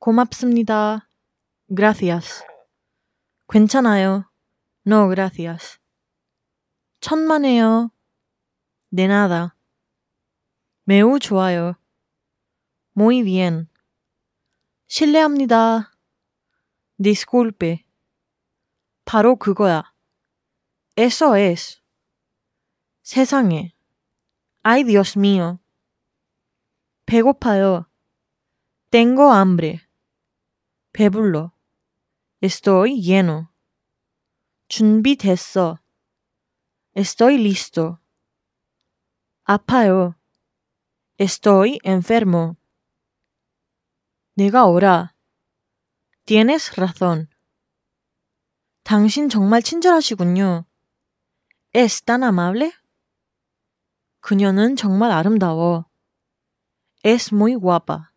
고맙습니다. Gracias. 괜찮아요. No, gracias. 천만에요. De nada. 매우 좋아요. Muy bien. 실례합니다. Disculpe. 바로 그거야. Eso es. 세상에. Ay, Dios mío. 배고파요. Tengo hambre. 배불러. Estoy lleno. 준비됐어. Estoy listo. 아파요. Estoy enfermo. 내가 옳아. Tienes razón. 당신 정말 친절하시군요. Es tan amable? 그녀는 정말 아름다워. Es muy guapa.